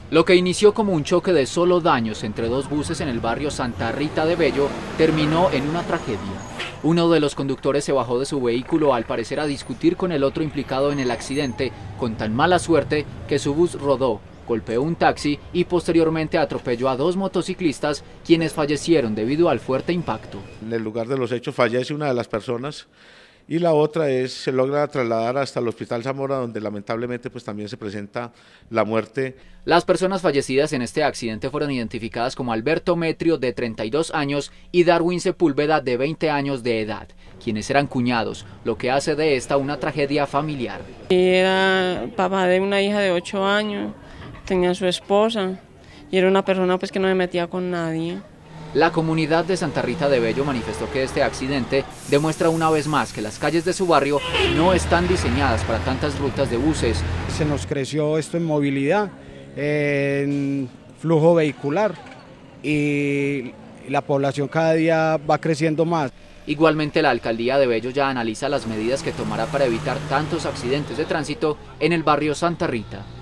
Lo que inició como un choque de solo daños entre dos buses en el barrio Santa Rita de Bello terminó en una tragedia. Uno de los conductores se bajó de su vehículo al parecer a discutir con el otro implicado en el accidente, con tan mala suerte que su bus rodó, golpeó un taxi y posteriormente atropelló a dos motociclistas, quienes fallecieron debido al fuerte impacto. En el lugar de los hechos fallece una de las personas y la otra se logra trasladar hasta el Hospital Zamora, donde lamentablemente pues también se presenta la muerte. Las personas fallecidas en este accidente fueron identificadas como Alberto Metrio, de 32 años, y Darwin Sepúlveda, de 20 años de edad, quienes eran cuñados, lo que hace de esta una tragedia familiar. Era papá de una hija de 8 años, tenía su esposa y era una persona pues que no se metía con nadie. La comunidad de Santa Rita de Bello manifestó que este accidente demuestra una vez más que las calles de su barrio no están diseñadas para tantas rutas de buses. Se nos creció esto en movilidad, en flujo vehicular, y la población cada día va creciendo más. Igualmente, la alcaldía de Bello ya analiza las medidas que tomará para evitar tantos accidentes de tránsito en el barrio Santa Rita.